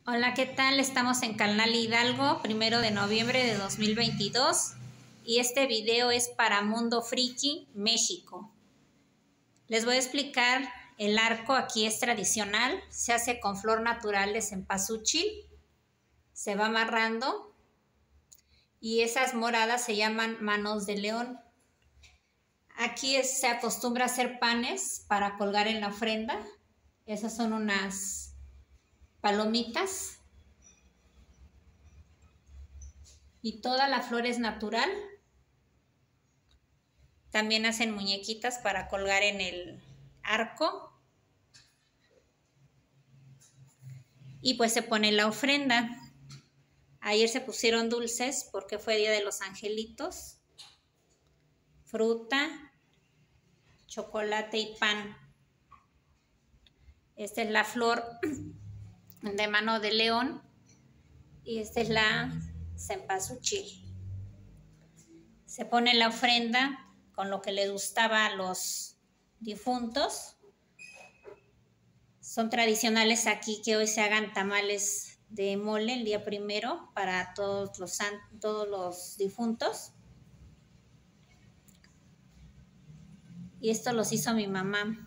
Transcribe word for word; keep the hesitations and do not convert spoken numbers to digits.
Hola, ¿qué tal? Estamos en Canal Hidalgo, primero de noviembre de dos mil veintidós, y este video es para Mundo Friki, México. Les voy a explicar, el arco aquí es tradicional, se hace con flor natural de cempasúchil, se va amarrando y esas moradas se llaman manos de león. Aquí es, se acostumbra a hacer panes para colgar en la ofrenda. Esas son unas palomitas. Y toda la flor es natural. También hacen muñequitas para colgar en el arco. Y pues se pone la ofrenda. Ayer se pusieron dulces porque fue Día de los Angelitos. Fruta, chocolate y pan. Esta es la flor de mano de león. Y esta es la cempasúchil. Se pone la ofrenda con lo que le gustaba a los difuntos. Son tradicionales aquí que hoy se hagan tamales de mole el día primero para todos los, todos los difuntos. Y esto los hizo mi mamá.